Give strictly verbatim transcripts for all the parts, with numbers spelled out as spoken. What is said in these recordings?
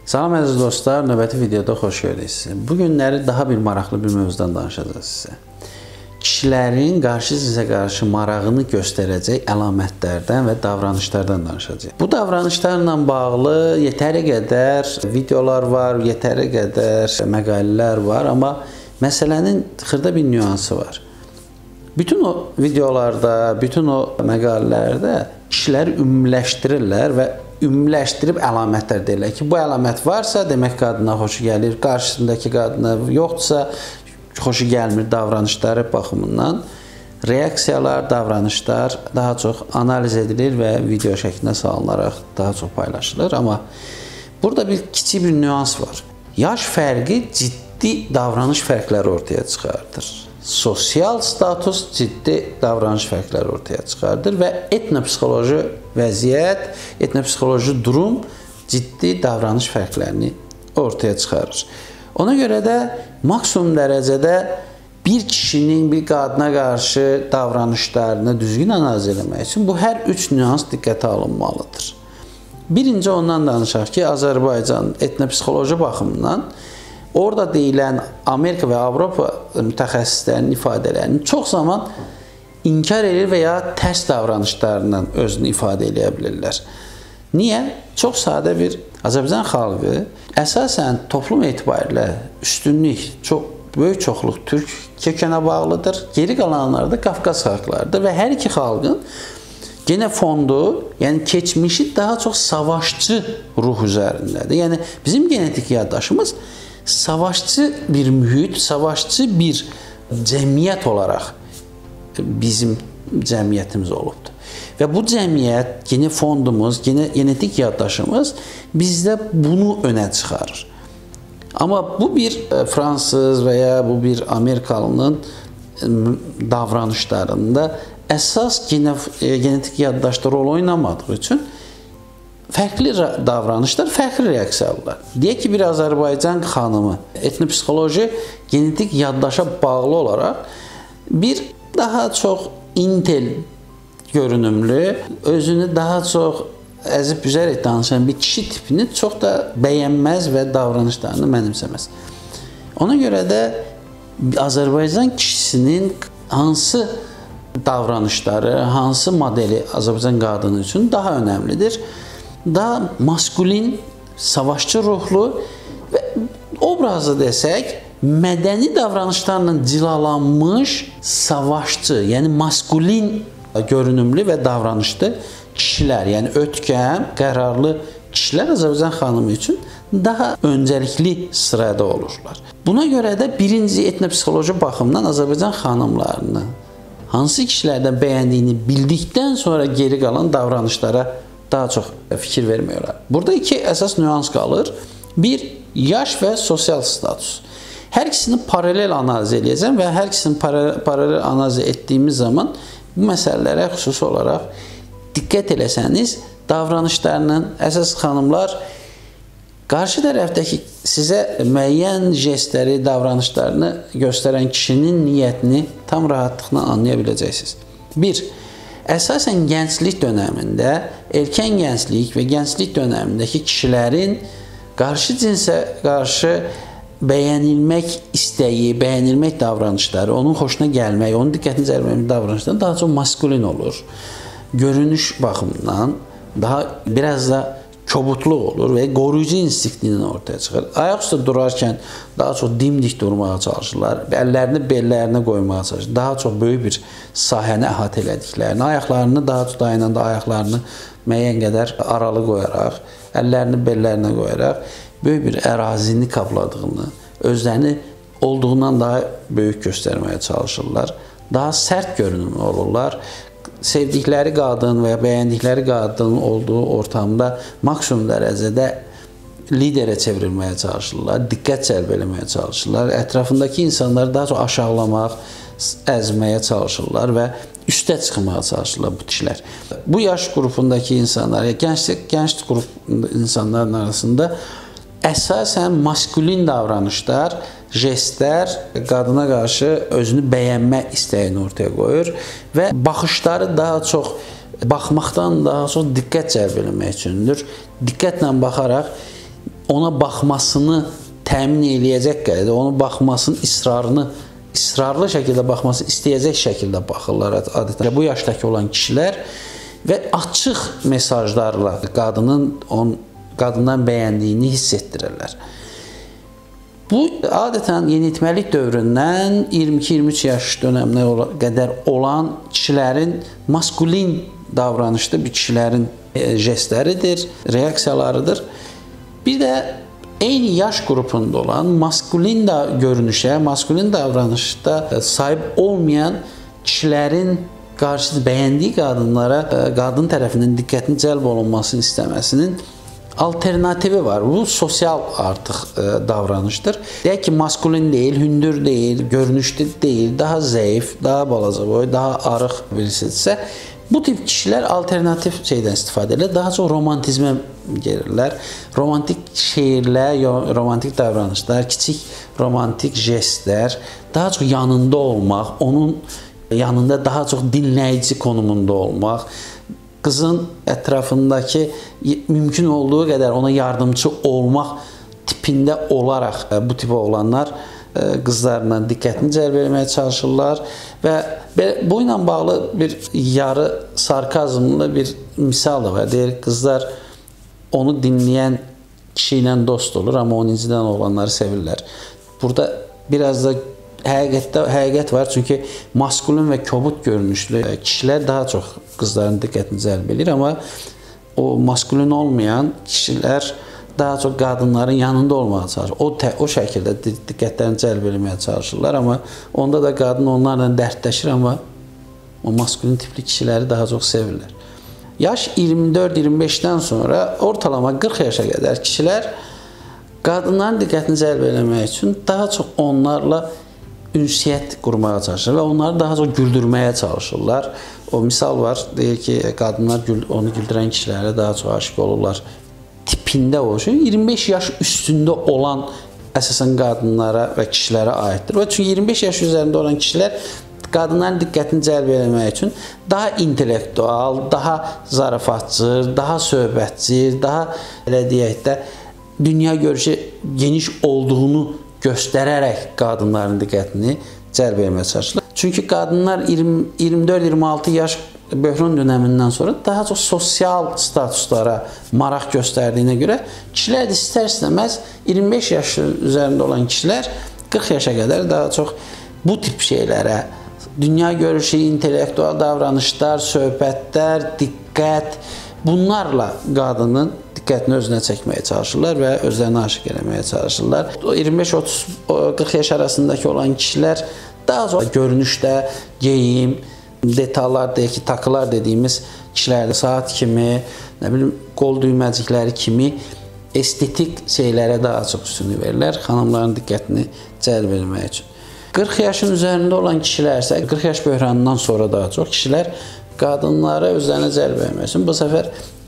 Salam əziz dostlar, növbəti videoda xoş gördük sizə. Bu günləri daha bir maraqlı bir mövzudan danışacağız sizə. Kişilərin qarşı sizə qarşı marağını göstərəcək əlamətlərdən və davranışlardan danışacağıq. Bu davranışlarla bağlı yetəri qədər videolar var, yetəri qədər məqalələr var, amma məsələnin xırda bir nüansı var. Bütün o videolarda, bütün o məqalələrdə kişiləri ümumiləşdirirlər və ümumiləşdirib əlamətlər deyirlər ki, bu əlamət varsa, demək qadına xoşu gəlir, qarşısındakı qadına yoxdursa, xoşu gəlmir davranışları baxımından. Reaksiyalar, davranışlar daha çox analiz edilir və video şəklində salınaraq daha çox paylaşılır. Amma burada bir kiçik bir nüans var. Yaş fərqi ciddi davranış fərqləri ortaya çıxardır. Sosial status ciddi davranış fərqləri ortaya çıxardır və etnopsixoloji vəziyyət, etnopsixoloji durum ciddi davranış fərqlərini ortaya çıxarır. Ona görə də maksimum dərəcədə bir kişinin bir qadına qarşı davranışlarını düzgün analiz etmək üçün bu hər üç nüans diqqətə alınmalıdır. Birinci ondan danışaq ki, Azərbaycan etnopsixoloji baxımından orada deyilən Amerika və Avropa mütəxəssislərinin ifadələrini çox zaman inkar edir və ya tərs davranışlarından özünü ifadə edə bilirlər. Niyə? Çox sadə bir Azərbaycan xalqı əsasən toplum etibarilə üstünlük, çox böyük çoxluq türk kökənə bağlıdır. Geri qalanlar da Qafqaz xalqlarıdır və hər iki xalqın genə fondu, yəni keçmişi daha çox savaşçı ruh üzərindədir. Yəni bizim genetik yaddaşımız savaşçı bir mühit, savaşçı bir cəmiyyət olaraq bizim cəmiyyətimiz olubdur. Və bu cəmiyyət, gene fondumuz, gene genetik yaddaşımız bizdə bunu önə çıxarır. Amma bu bir Fransız və ya bu bir Amerikalının davranışlarında əsas genetik yaddaşda rol oynamadığı üçün fərqli davranışlar, fərqli reaksiyalar. Deyək ki, bir Azərbaycan xanımı etnopsixoloji genetik yaddaşa bağlı olaraq bir daha çox intel görünümlü, özünü daha çox əzib büzərək danışan bir kişi tipini çox da bəyənməz və davranışlarını mənimsəməz. Ona görə də Azərbaycan kişisinin hansı davranışları, hansı modeli Azərbaycan qadını üçün daha önəmlidir? Daha maskulin, savaşçı ruhlu və obrazı desək, mədəni davranışlarla cilalanmış savaşçı, yəni maskulin görünümlü və davranışlı kişilər, yəni ötkəm, qərarlı kişilər Azərbaycan xanımı üçün daha öncəlikli sırada olurlar. Buna görə də birinci etnopsixoloji baxımdan Azərbaycan xanımlarını hansı kişilərdən bəyəndiyini bildikdən sonra geri qalan davranışlara daha çox fikir vermiyorlar. Burada iki əsas nüans qalır. Bir, yaş və sosial status. Hər ikisini paralel analiz edəcəm və hər ikisini paralel analiz etdiyimiz zaman bu məsələlərə xüsusi olaraq diqqət eləsəniz, davranışlarının əsas xanımlar qarşı tərəfdəki sizə müəyyən jestləri, davranışlarını göstərən kişinin niyyətini tam rahatlıqla anlaya biləcəksiniz. Bir, əsasən gənclik dönəmində, erkən gənclik və gənclik dönəmindəki kişilərin qarşı cinsə qarşı bəyənilmək istəyi, bəyənilmək davranışları, onun xoşuna gəlmək, onun diqqətini cəlb etmək davranışları daha çox maskulin olur. Görünüş baxımından daha biraz da kobudluq olur və qoruyucu instinktinin ortaya çıxır. Ayaq üstə durarkən daha çox dimdik durmağa çalışırlar, əllərini bellərinə qoymağa çalışırlar, daha çox böyük bir sahəni əhatə elədiklərini, ayaqlarını daha çox dayananda ayaqlarını müəyyən qədər aralı qoyaraq, əllərini bellərinə qoyaraq böyük bir ərazini kapladığını, özlərini olduğundan daha böyük göstərməyə çalışırlar, daha sərt görünümlü olurlar. Sevdikləri qadın və ya bəyəndikləri qadının olduğu ortamda maksimum dərəcədə liderə çevrilməyə çalışırlar, diqqət cəlb eləməyə çalışırlar, ətrafındakı insanları daha çox aşağılamaq, əzməyə çalışırlar və üstə çıxmağa çalışırlar bu kişilər. Bu yaş qrupundakı insanlar, gənc, gənc qrup insanların arasında əsasən maskulin davranışlar, jestlər qadına qarşı özünü bəyənmə istəyini ortaya qoyur və baxışları daha çox, baxmaqdan daha çox diqqət cəlb eləmək üçündür. Diqqətlə baxaraq ona baxmasını təmin eləyəcək qədər, onun baxmasının israrını, israrlı şəkildə baxmasını istəyəcək şəkildə baxırlar adətən. Bu yaşdakı olan kişilər və açıq mesajlarla qadının on, qadından bəyəndiyini hiss etdirirlər. Bu, adətən yeniyetməlik dövründən iyirmi iki iyirmi üç yaş dönəminə qədər olan kişilərin maskulin davranışlı bir kişilərin jestləridir, reaksiyalarıdır. Bir də eyni yaş qrupunda olan maskulin da görünüşə, maskulin davranışda sahib olmayan kişilərin qarşıda bəyəndiyi qadınlara qadın tərəfindən diqqətin cəlb olunmasını istəməsinin alternativi var. Bu sosial artıq davranışdır. Deyək ki, maskulin deyil, hündür deyil, görünüşlü deyil, daha zəif, daha balaca boy, daha arıq birisidirsə, bu tip kişilər alternativ şeydən istifadə edirlər. Daha çox romantizmə gəlirlər. Romantik şeirlər, romantik davranışlar, kiçik romantik jestlər, daha çox yanında olmaq, onun yanında daha çox dinləyici konumunda olmaq, qızın ətrafındakı mümkün olduğu qədər ona yardımcı olmaq tipində olaraq bu tip oğlanlar qızlarla diqqətini cəlb etməyə çalışırlar və bu ilə bağlı bir yarı sarkazmlı bir misal da var. Deyir, qızlar onu dinləyən kişi ilə dost olur, amma onu incidən oğlanları sevirlər. Burada biraz da həqiqətdə həqiqət var, çünki maskulin və kobud görünüşlü kişilər daha çox qızların diqqətini cəlb edir, amma o maskulin olmayan kişilər daha çox qadınların yanında olmağa çalışır. O, o şəkildə diqqətlərini cəlb etməyə çalışırlar, amma onda da qadın onlarla dərdləşir, amma o maskulin tipli kişiləri daha çox sevirlər. Yaş iyirmi dörd iyirmi beşdən sonra ortalama qırx yaşa qədər kişilər qadınların diqqətini cəlb etmək üçün daha çox onlarla ünsiyyət qurmağa çalışır və onları daha çox güldürməyə çalışırlar. O misal var, deyir ki, qadınlar onu güldürən kişilərə daha çox aşiq olurlar tipində olur. iyirmi beş yaş üstündə olan əsasən qadınlara və kişilərə aiddir. Və çünki iyirmi beş yaş üzərində olan kişilər qadınların diqqətini cəlb etmək üçün daha intellektual, daha zarafatçı, daha söhbətçi, daha elə deyək də dünya görüşü geniş olduğunu göstərərək qadınların diqqətini cəlb etməyə çalışırlar. Çünki qadınlar iyirmi dörd iyirmi altı yaş böhran dönəmindən sonra daha çox sosial statuslara maraq göstərdiyinə görə kişilər də istər-istəməz iyirmi beş yaş üzərində olan kişilər qırx yaşa qədər daha çox bu tip şeylərə, dünya görüşü, intellektual davranışlar, söhbətlər, diqqət, bunlarla qadının diqqətini özünə çəkməyə çalışırlar və özlərini aşiq eləməyə çalışırlar. iyirmi beş otuz qırx yaş arasındakı olan kişilər daha çox görünüşdə, geyim, detallar, deyək ki, takılar dediyimiz kişilərdə saat kimi, nə bilim, qol düyməcikləri kimi estetik şeylərə daha çox üstünlük verirlər, xanımların diqqətini cəlb etmək üçün. qırx yaşın üzərində olan kişilər isə qırx yaş böhranından sonra daha çox kişilər qadınlara özlərini cəlb etmək üçün bu səfər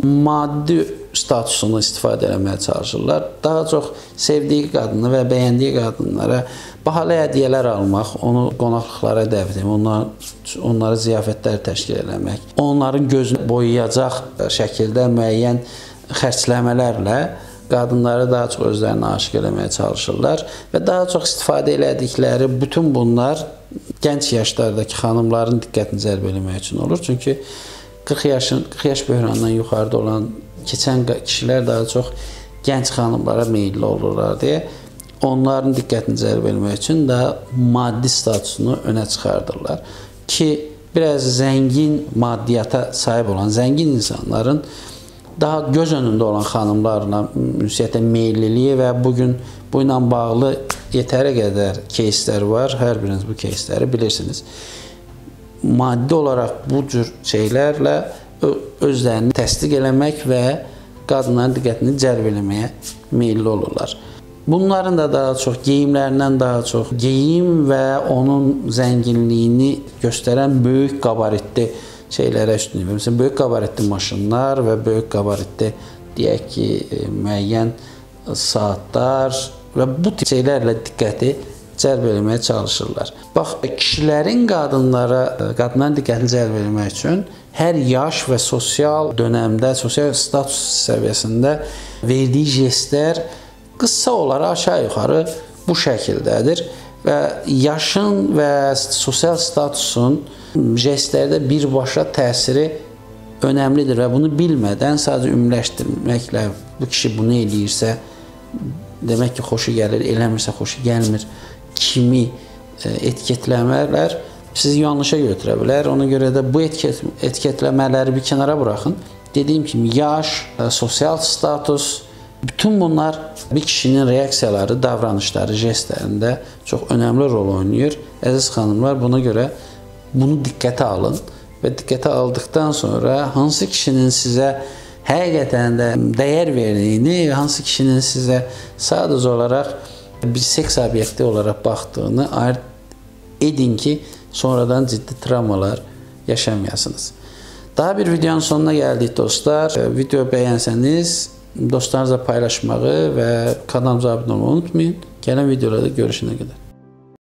maddi statusunu istifadə etməyə çalışırlar. Daha çox sevdiyi qadını və bəyəndiyi qadınlara bahalı hədiyyələr almaq, onu qonaqlıqlara dəvət etmək, onlara, onlara ziyafətlər təşkil etmək, onların gözünü boyayacaq şəkildə müəyyən xərcləmələrlə qadınları daha çox özlərini aşiq eləməyə çalışırlar və daha çox istifadə elədikləri bütün bunlar gənc yaşlardakı xanımların diqqətini cəlb etmək üçün olur. Çünki qırx yaşın, qırx yaş böhranından yuxarıda olan keçən kişilər daha çox gənc xanımlara meyilli olurlar deyə onların diqqətini cəlb etmək üçün daha maddi statusunu önə çıxardırlar ki, biraz zəngin maddiyyata sahib olan, zəngin insanların daha göz önündə olan xanımlarla ünsiyyətə meyilliliyi və bugün bu ilə bağlı yetəri qədər keyslər var. Hər biriniz bu keysləri bilirsiniz. Maddi olaraq bu cür şeylərlə özlərini təsdiq eləmək və qadınların diqqətini cəlb eləməyə meyilli olurlar. Bunların da daha çox, geyimlərindən daha çox, geyim və onun zənginliyini göstərən böyük qabaritli şeylərə üstünlük verir. Məsələn, böyük qabaritli maşınlar və böyük qabaritli, deyək ki, müəyyən saatlar və bu tip şeylərlə diqqəti cəlb etməyə çalışırlar. Bax, kişilərin qadınlara, qadınların diqqətini cəlb etmək üçün hər yaş və sosial dönəmdə, sosial status səviyyəsində verdiyi jestlər qısa olaraq aşağı yuxarı bu şəkildədir və yaşın və sosial statusun jestlərdə birbaşa təsiri önəmlidir və bunu bilmədən sadəcə ümumiləşdirməklə bu kişi bunu eləyirsə demək ki, xoşu gəlir, eləmirsə xoşu gəlmir kimi etiketləmələr sizi yanlışa götürə bilər. Ona görə də bu etiket, etiketləmələri bir kənara buraxın. Dediyim kimi, yaş, sosial status, bütün bunlar bir kişinin reaksiyaları, davranışları, jestlərində çox önəmli rol oynayır. Əziz xanımlar, buna görə bunu diqqətə alın və diqqətə aldıqdan sonra hansı kişinin sizə həqiqətən də dəyər verdiyini, hansı kişinin sizə sadəcə olaraq bir seks obyekti olaraq baxdığını ayırt edin ki, sonradan ciddi travmalar yaşamayasınız. Daha bir videonun sonuna gəldik dostlar. Video bəyənsəniz, dostlarınızla paylaşmağı və kanalımıza abunə olmayı unutmayın. Gələn videolarda görüşənə qədər.